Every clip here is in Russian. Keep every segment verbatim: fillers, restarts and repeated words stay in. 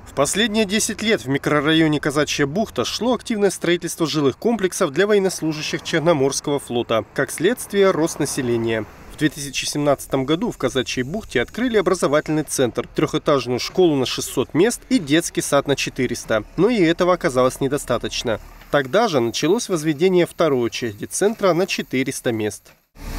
В последние десять лет в микрорайоне Казачья бухта шло активное строительство жилых комплексов для военнослужащих Черноморского флота. Как следствие, рост населения. В две тысячи семнадцатом году в Казачьей бухте открыли образовательный центр, трехэтажную школу на шестьсот мест и детский сад на четыреста. Но и этого оказалось недостаточно. Тогда же началось возведение второй очереди центра на четыреста мест.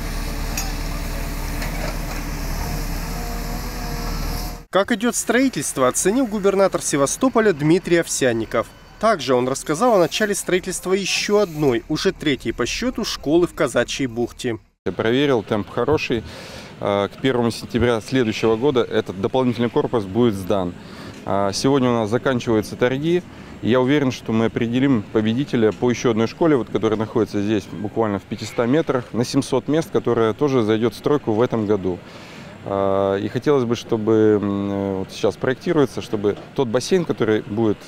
Как идет строительство, оценил губернатор Севастополя Дмитрий Овсянников. Также он рассказал о начале строительства еще одной, уже третьей по счету, школы в Казачьей бухте. Я проверил, темп хороший. К первому сентября следующего года этот дополнительный корпус будет сдан. Сегодня у нас заканчиваются торги. Я уверен, что мы определим победителя по еще одной школе, вот, которая находится здесь буквально в пятистах метрах, на семьсот мест, которая тоже зайдет в стройку в этом году. И хотелось бы, чтобы вот сейчас проектируется, чтобы тот бассейн, который будет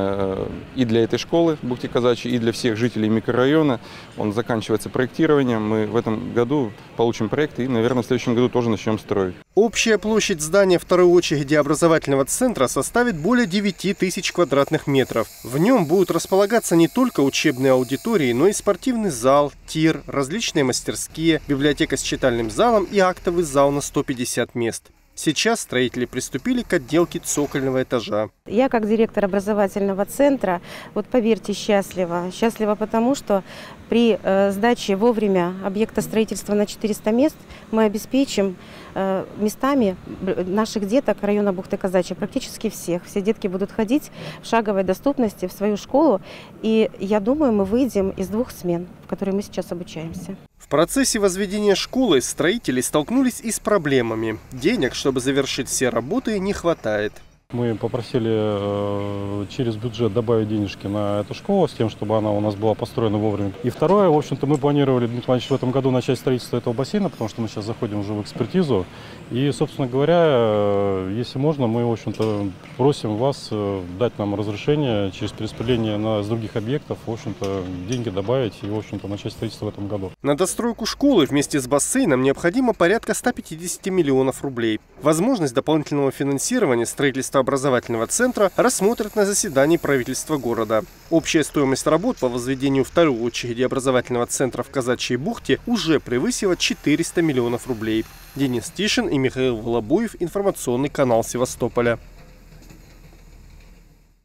и для этой школы в бухте Казачьей, и для всех жителей микрорайона, он заканчивается проектированием. Мы в этом году получим проект и, наверное, в следующем году тоже начнем строить. Общая площадь здания второй очереди образовательного центра составит более девяти тысяч квадратных метров. В нем будут располагаться не только учебные аудитории, но и спортивный зал, тир, различные мастерские, библиотека с читальным залом и актовый зал на сто пятьдесят мест. Сейчас строители приступили к отделке цокольного этажа. Я как директор образовательного центра, вот поверьте, счастлива. Счастлива потому, что при э, сдаче вовремя объекта строительства на четыреста мест мы обеспечим э, местами наших деток района бухты Казачьей, практически всех. Все детки будут ходить в шаговой доступности в свою школу. И я думаю, мы выйдем из двух смен, в которые мы сейчас обучаемся. В процессе возведения школы строители столкнулись и с проблемами. Денег, чтобы завершить все работы, не хватает. Мы попросили э, через бюджет добавить денежки на эту школу, с тем, чтобы она у нас была построена вовремя. И второе, в общем-то, мы планировали, Дмитрий Иванович, в этом году начать строительство этого бассейна, потому что мы сейчас заходим уже в экспертизу. И, собственно говоря, э, если можно, мы, в общем-то, просим вас э, дать нам разрешение через перераспределение на, с других объектов, в общем-то, деньги добавить и, в общем-то, начать строительство в этом году. На достройку школы вместе с бассейном необходимо порядка ста пятидесяти миллионов рублей. Возможность дополнительного финансирования строительства образовательного центра рассмотрят на заседании правительства города. Общая стоимость работ по возведению второй очереди образовательного центра в Казачьей бухте уже превысила четыреста миллионов рублей. Денис Тишин и Михаил Волобуев, информационный канал Севастополя.